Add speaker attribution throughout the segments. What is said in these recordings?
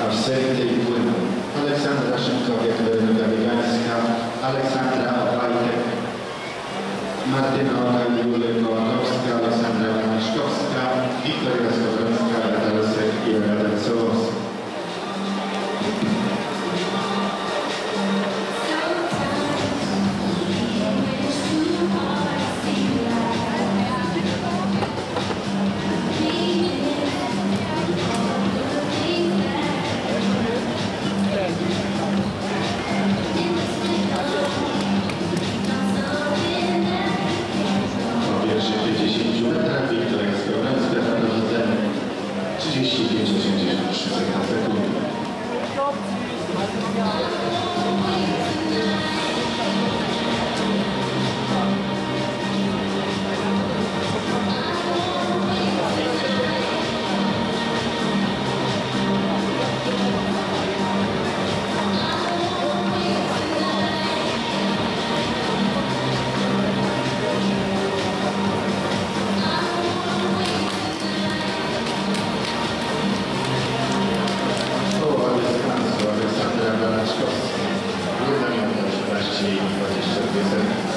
Speaker 1: w serii tej płynu Aleksandra Szymkowiak, Weronika Biegańska, Aleksandra Obajtek, Martyna Okaj-Kołakowska, Aleksandra Waniszkowska, Wiktoria Skowrońska, Agata Rosek i Agata Sołowska. Po pierwszych 50 metrach Wiktoria Skowrońska za prowadzenie 35,83 sekundy. Aleksandra Waniszkowska, 1 minuta 13 i 22 sekundy.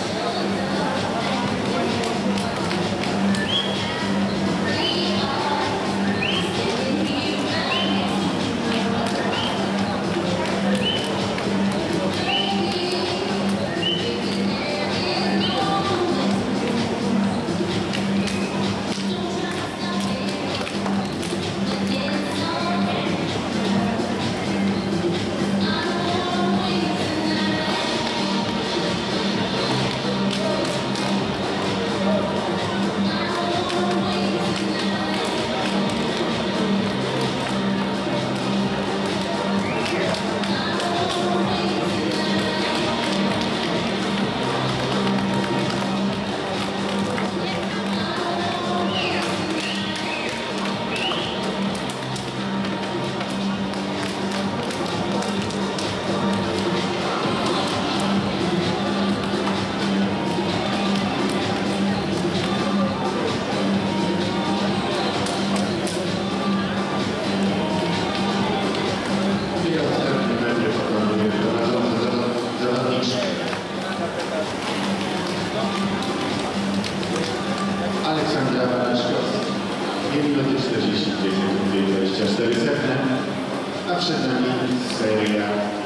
Speaker 1: Aleksandra Waniszkowska, 2 minuty 42 sekundy i 24 sekundy, a przed nami seria